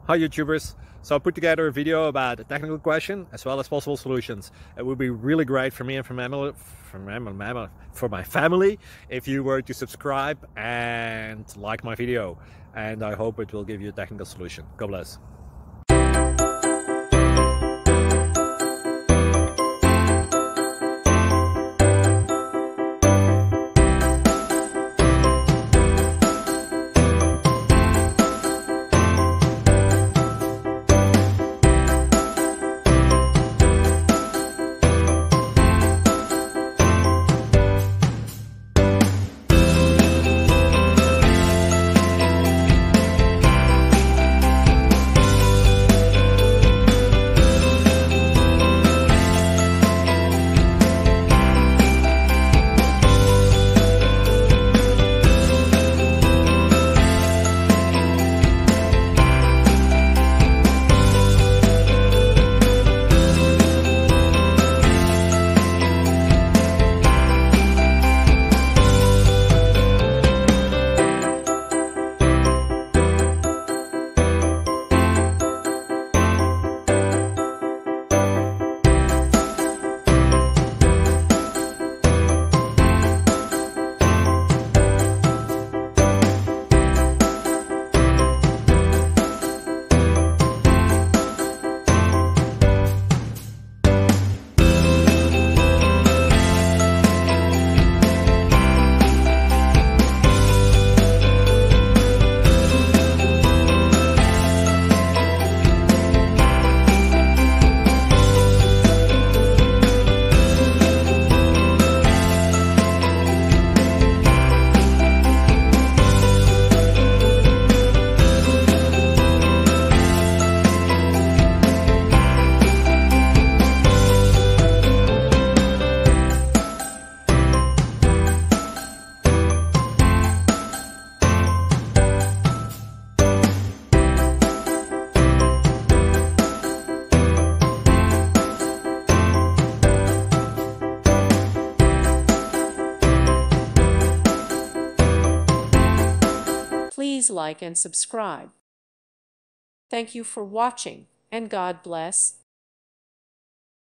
Hi YouTubers. So I put together a video about a technical question as well as possible solutions. It would be really great for me and for my family if you were to subscribe and like my video, and I hope it will give you a technical solution. God bless. Please like and subscribe. Thank you for watching, and God bless.